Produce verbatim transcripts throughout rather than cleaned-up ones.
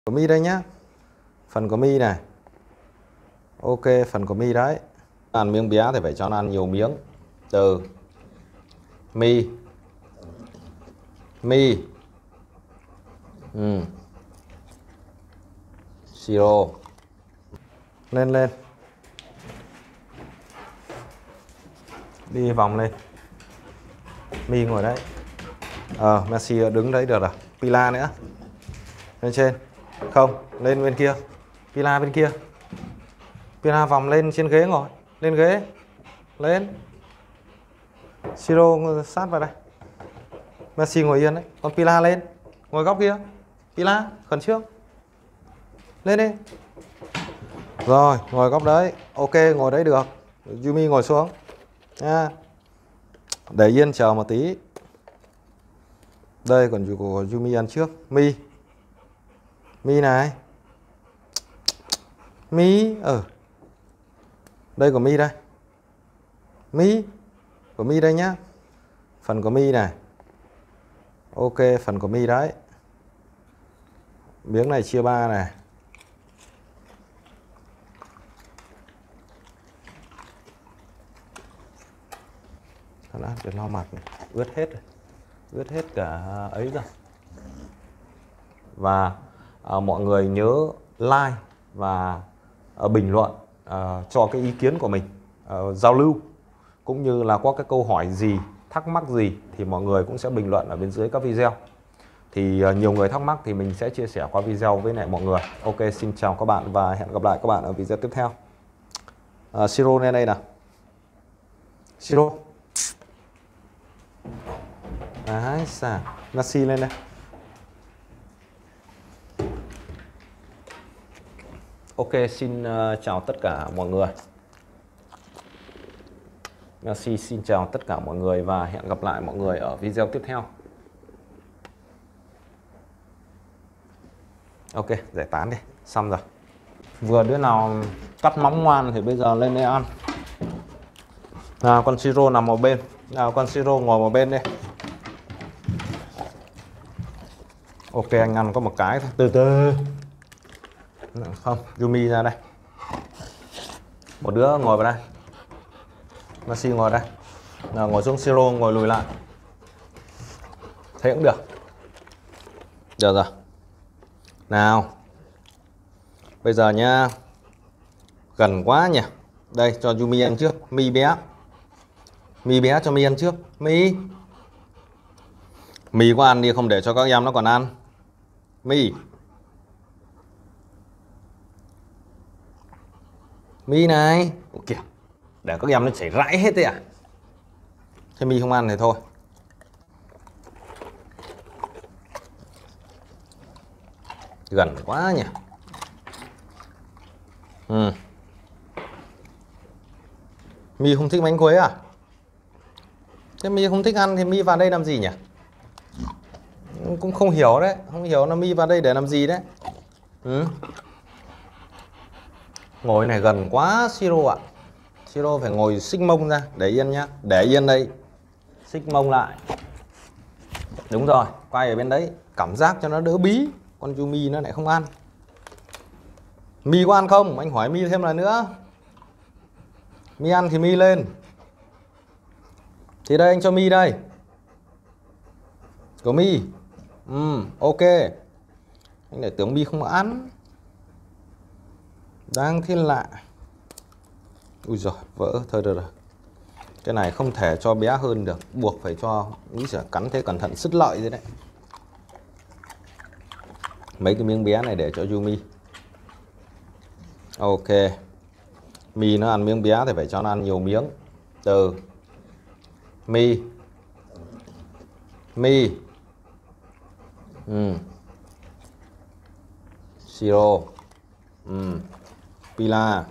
Của mi đây nhá. Phần của mi này. Ok, phần của mi đấy. Ăn miếng bé thì phải cho nó ăn nhiều miếng. Từ mi mi ừ. Siro. Lên lên. Đi vòng lên. Mi ngồi đấy. Ờ, Messi đứng đấy được rồi. Pila nữa. Lên trên. Không, lên bên kia. Pila bên kia. Pila vòng lên trên ghế ngồi. Lên ghế. Lên. Siro sát vào đây. Messi ngồi yên đấy. Còn Pila lên. Ngồi góc kia. Pila, khẩn trương. Lên đi. Rồi, ngồi góc đấy. Ok, ngồi đấy được. Yumi ngồi xuống nha. Để yên chờ một tí. Đây còn của Yumi ăn trước. Mi. Mi này. Mi. Ừ. Đây của Mi đây. Mi. Của Mi đây nhá. Phần của Mi này. Ok, phần của Mi đấy. Miếng này chia ba này. Thật ra để lau mặt này. Ướt hết rồi. Ướt hết cả ấy rồi. Và à, mọi người nhớ like và à, bình luận à, cho cái ý kiến của mình, à, giao lưu, cũng như là có cái câu hỏi gì, thắc mắc gì thì mọi người cũng sẽ bình luận ở bên dưới các video. Thì à, nhiều người thắc mắc thì mình sẽ chia sẻ qua video với lại mọi người. Ok, xin chào các bạn và hẹn gặp lại các bạn ở video tiếp theo. à, Siro lên đây nào. Siro. Đấy, xà. Messi lên đây. Ok, xin uh, chào tất cả mọi người. Messi xin chào tất cả mọi người và hẹn gặp lại mọi người ở video tiếp theo. Ok, giải tán đi, xong rồi. Vừa đứa nào cắt móng ngoan thì bây giờ lên đây ăn. Nào, con Siro nằm một bên. Nào, con Siro ngồi một bên đi. Ok, anh ăn có một cái thôi. Từ từ. Không, Yumi ra đây. Một đứa ngồi vào đây. Messi ngồi đây. Nào, ngồi xuống. Siro ngồi lùi lại. Thế cũng được. Được rồi. Nào. Bây giờ nhá. Gần quá nhỉ. Đây, cho Yumi ăn trước. Mi bé. Mi bé cho Mi ăn trước. Mi. Mi có ăn đi, không để cho các em nó còn ăn. Mi. Mi này. Ủa kìa. Để các em nó chảy rãi hết đấy à. Thế Mi không ăn thì thôi. Gần quá nhỉ. Ừ. Mi không thích bánh quế à? Thế Mi không thích ăn thì Mi vào đây làm gì nhỉ? Cũng không hiểu đấy. Không hiểu là Mi vào đây để làm gì đấy. Ừ. Ngồi này gần quá Siro ạ. Siro phải ngồi xích mông ra. Để yên nhá. Để yên đây. Xích mông lại. Đúng rồi. Quay ở bên đấy. Cảm giác cho nó đỡ bí. Con Yumi nó lại không ăn. Mi có ăn không? Anh hỏi Mi thêm lần nữa. Mi ăn thì Mi lên. Thì đây anh cho Mi đây. Của Mi. Ừ, ok. Anh lại tưởng Mi không ăn. Đang thiên lạ. Ui giời, vỡ. Thôi được rồi. Cái này không thể cho bé hơn được. Buộc phải cho. Úi giời, cắn thế cẩn thận sứt lợi rồi đấy. Mấy cái miếng bé này để cho Yumi. Ok. Mi nó ăn miếng bé thì phải cho nó ăn nhiều miếng. Từ Mi. Mi. Ừ. Siro. Ừ. Pila.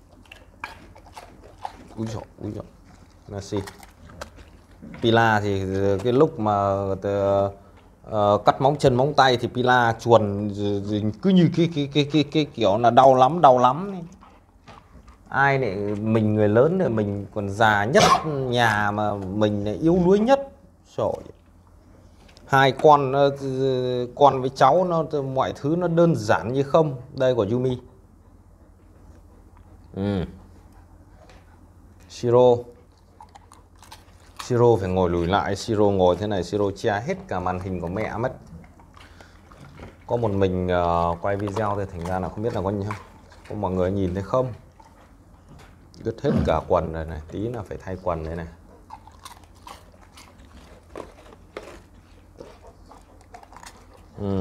Úi dồi, úi dồi. Messi. Pila thì cái lúc mà uh, cắt móng chân móng tay thì Pila chuồn cứ như cái cái cái cái, cái kiểu là đau lắm, đau lắm. Ai lại mình người lớn thì mình còn già nhất nhà mà mình lại yếu đuối nhất. Trời. Hai con nó, con với cháu nó mọi thứ nó đơn giản như không. Đây của Yumi. Ừ. Shiro. Shiro phải ngồi lùi lại. Shiro ngồi thế này Shiro che hết cả màn hình của mẹ mất. Có một mình uh, quay video thì thành ra là không biết là có gì không. Có mọi người nhìn thấy không? Đứt hết cả quần rồi này. Tí là phải thay quần đây này. Ừ.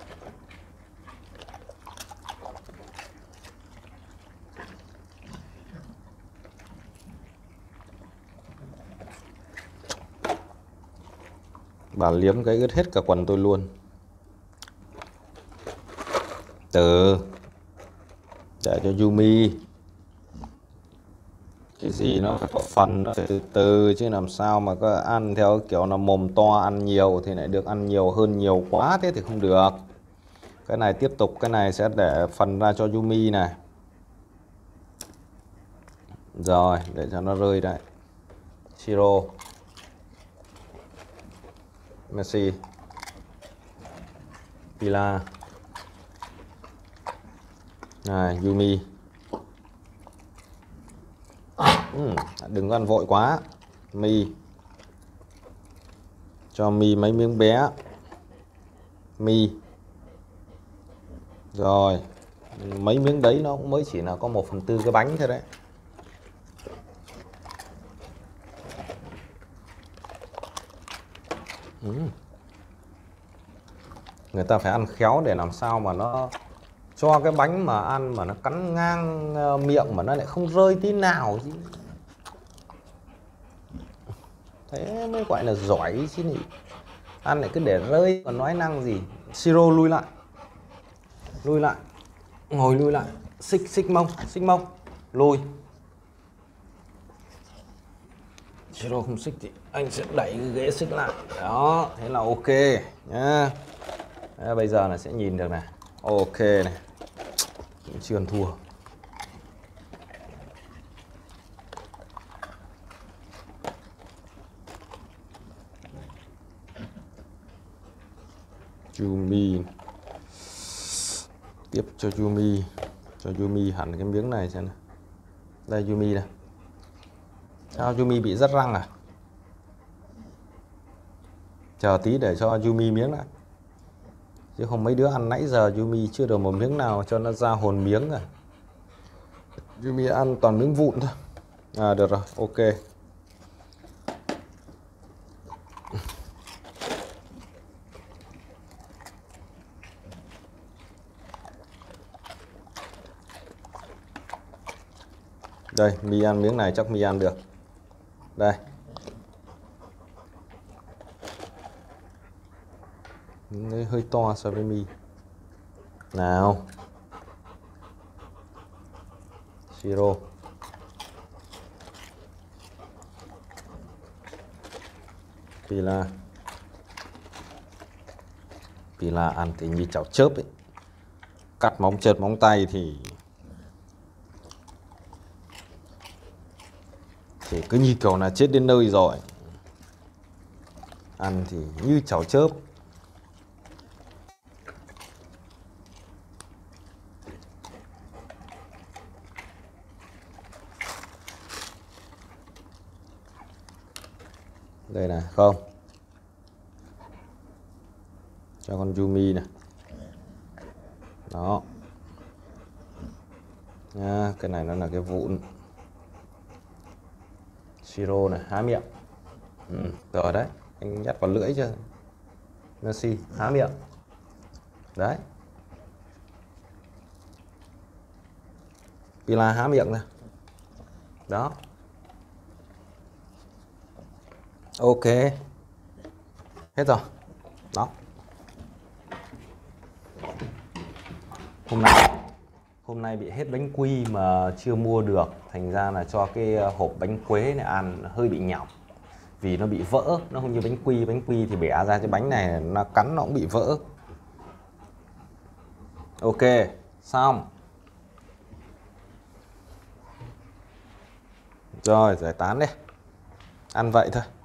Bà liếm cái ướt hết cả quần tôi luôn. Từ để cho Yumi. Cái gì nó phải có phần, nó phải từ từ chứ làm sao mà có ăn theo kiểu là mồm to ăn nhiều thì lại được ăn nhiều hơn nhiều quá, thế thì không được. Cái này tiếp tục, cái này sẽ để phần ra cho Yumi này. Rồi, để cho nó rơi đấy. Shiro, Messi, Pila, này Yumi. Ừ, đừng ăn vội quá. Mi, cho Mi mấy miếng bé. Mi. Rồi, mấy miếng đấy nó cũng mới chỉ là có một phần tư cái bánh thôi đấy. Ừ. Người ta phải ăn khéo để làm sao mà nó cho cái bánh mà ăn mà nó cắn ngang miệng mà nó lại không rơi tí nào chứ. Thế mới gọi là giỏi chứ nhỉ. Ăn lại cứ để rơi còn nói năng gì. Shiro lui lại. Lui lại. Ngồi lui lại. Xích xích mông, xích mông. Lùi. Shiro không xích thì anh sẽ đẩy cái ghế xích lại. Đó, thế là ok nhá. Đấy, bây giờ là sẽ nhìn được này. Ok này. Chưa thua. Yumi. Tiếp cho Yumi. Cho Yumi hẳn cái miếng này xem nào. Đây Yumi này. Sao Yumi bị rách răng à? Chờ tí để cho Yumi miếng lại. Chứ không mấy đứa ăn nãy giờ Yumi chưa được một miếng nào cho nó ra hồn miếng à. Yumi ăn toàn miếng vụn thôi. À được rồi, ok. Đây, Mi ăn miếng này chắc Mi ăn được. Đây. Nó hơi to so với Mi. Nào. Shiro. Pila. Pila ăn thì như chảo chớp ấy. Cắt móng chân móng tay thì thì cứ như kiểu là chết đến nơi rồi. Ăn thì như chảo chớp. Đây này, không. Cho con Yumi này. Đó. Nha, cái này nó là cái vụn. Shiro này, há miệng. Ừ, rồi đấy, anh nhét vào lưỡi chưa? Messi, há miệng. Đấy. Pila há miệng ra. Đó. Ok. Hết rồi. Đó. Hôm nay Hôm nay bị hết bánh quy mà chưa mua được, thành ra là cho cái hộp bánh quế này ăn hơi bị nhỏng. Vì nó bị vỡ, nó không như bánh quy, bánh quy thì bẻ ra cái bánh này nó cắn nó cũng bị vỡ. Ok, xong. Rồi, giải tán đi. Ăn vậy thôi.